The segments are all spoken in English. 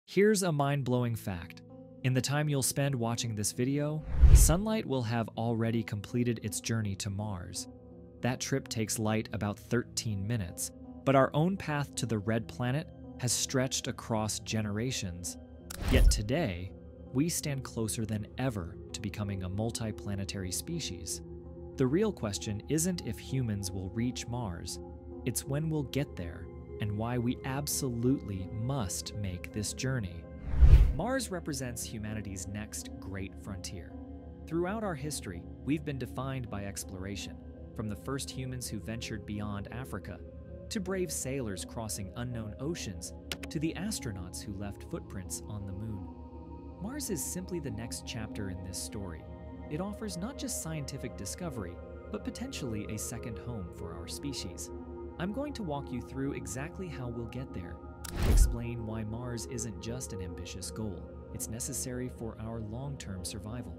Here's a mind-blowing fact. In the time you'll spend watching this video, sunlight will have already completed its journey to Mars. That trip takes light about 13 minutes, but our own path to the red planet has stretched across generations. Yet today, we stand closer than ever to becoming a multi-planetary species. The real question isn't if humans will reach Mars, it's when we'll get there and why we absolutely must make this journey. Mars represents humanity's next great frontier. Throughout our history, we've been defined by exploration, from the first humans who ventured beyond Africa, to brave sailors crossing unknown oceans, to the astronauts who left footprints on the moon. Mars is simply the next chapter in this story. It offers not just scientific discovery, but potentially a second home for our species. I'm going to walk you through exactly how we'll get there, explain why Mars isn't just an ambitious goal, it's necessary for our long-term survival.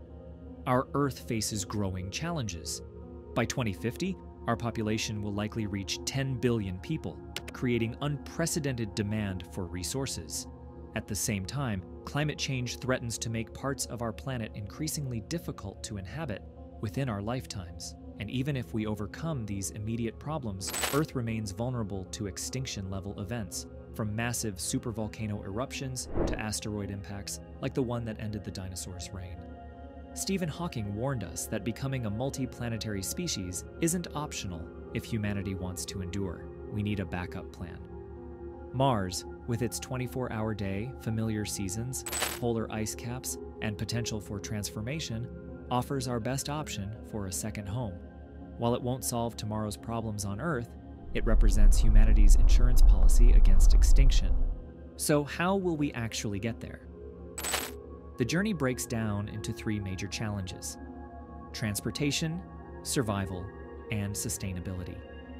Our Earth faces growing challenges. By 2050, our population will likely reach 10 billion people, creating unprecedented demand for resources. At the same time, climate change threatens to make parts of our planet increasingly difficult to inhabit within our lifetimes. And even if we overcome these immediate problems, Earth remains vulnerable to extinction-level events, from massive supervolcano eruptions to asteroid impacts like the one that ended the dinosaurs' reign. Stephen Hawking warned us that becoming a multi-planetary species isn't optional if humanity wants to endure. We need a backup plan. Mars, with its 24-hour day, familiar seasons, polar ice caps, and potential for transformation, offers our best option for a second home. While it won't solve tomorrow's problems on Earth, it represents humanity's insurance policy against extinction. So how will we actually get there? The journey breaks down into three major challenges: transportation, survival, and sustainability.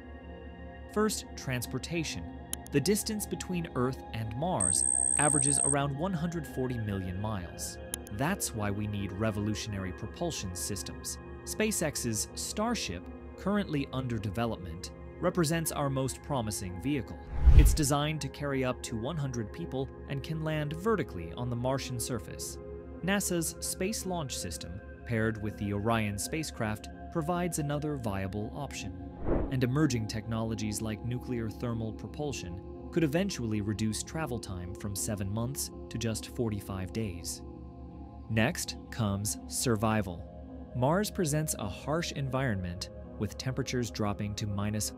First, transportation. The distance between Earth and Mars averages around 140 million miles. That's why we need revolutionary propulsion systems. SpaceX's Starship, currently under development, represents our most promising vehicle. It's designed to carry up to 100 people and can land vertically on the Martian surface. NASA's Space Launch System, paired with the Orion spacecraft, provides another viable option. And emerging technologies like nuclear thermal propulsion could eventually reduce travel time from 7 months to just 45 days. Next comes survival. Mars presents a harsh environment with temperatures dropping to minus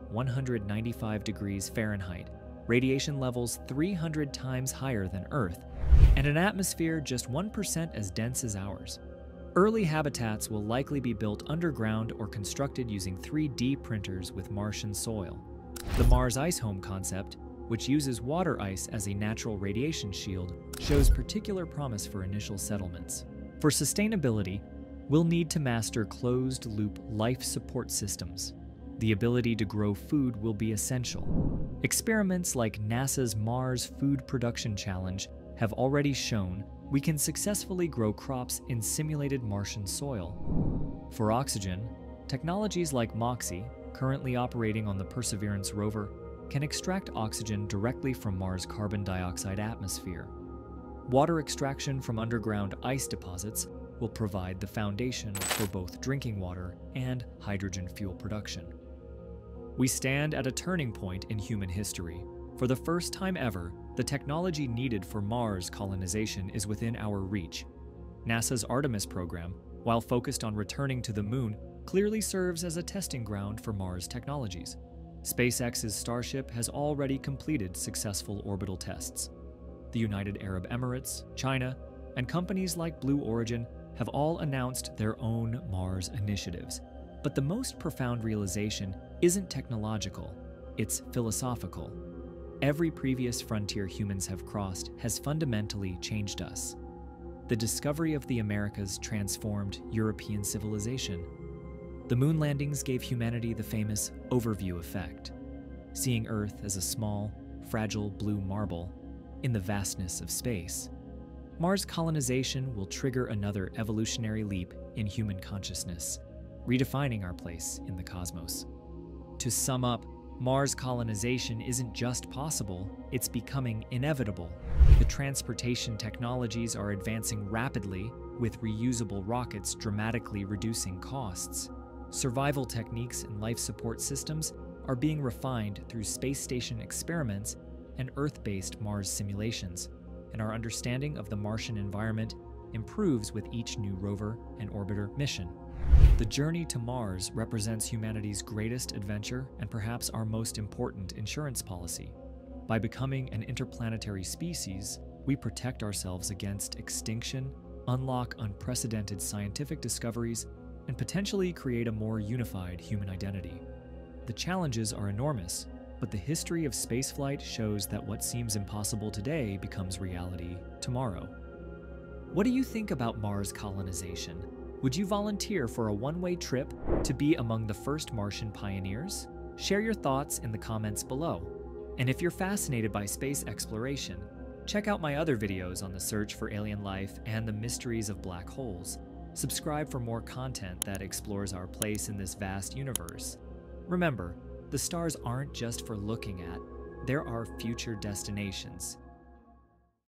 195 degrees Fahrenheit, radiation levels 300 times higher than Earth, and an atmosphere just 1% as dense as ours. Early habitats will likely be built underground or constructed using 3D printers with Martian soil. The Mars Ice Home concept, which uses water ice as a natural radiation shield, shows particular promise for initial settlements. For sustainability, we'll need to master closed-loop life support systems. The ability to grow food will be essential. Experiments like NASA's Mars Food Production Challenge have already shown we can successfully grow crops in simulated Martian soil. For oxygen, technologies like MOXIE, currently operating on the Perseverance rover, can extract oxygen directly from Mars' carbon dioxide atmosphere. Water extraction from underground ice deposits will provide the foundation for both drinking water and hydrogen fuel production. We stand at a turning point in human history. For the first time ever, the technology needed for Mars colonization is within our reach. NASA's Artemis program, while focused on returning to the Moon, clearly serves as a testing ground for Mars technologies. SpaceX's Starship has already completed successful orbital tests. The United Arab Emirates, China, and companies like Blue Origin have all announced their own Mars initiatives. But the most profound realization isn't technological, it's philosophical. Every previous frontier humans have crossed has fundamentally changed us. The discovery of the Americas transformed European civilization. The moon landings gave humanity the famous overview effect, seeing Earth as a small, fragile blue marble in the vastness of space. Mars colonization will trigger another evolutionary leap in human consciousness, redefining our place in the cosmos. To sum up, Mars colonization isn't just possible, it's becoming inevitable. The transportation technologies are advancing rapidly, with reusable rockets dramatically reducing costs. Survival techniques and life support systems are being refined through space station experiments and Earth-based Mars simulations, and our understanding of the Martian environment improves with each new rover and orbiter mission. The journey to Mars represents humanity's greatest adventure and perhaps our most important insurance policy. By becoming an interplanetary species, we protect ourselves against extinction, unlock unprecedented scientific discoveries, and potentially create a more unified human identity. The challenges are enormous, but the history of spaceflight shows that what seems impossible today becomes reality tomorrow. What do you think about Mars colonization? Would you volunteer for a one-way trip to be among the first Martian pioneers? Share your thoughts in the comments below. And if you're fascinated by space exploration, check out my other videos on the search for alien life and the mysteries of black holes. Subscribe for more content that explores our place in this vast universe. Remember, the stars aren't just for looking at, there are future destinations.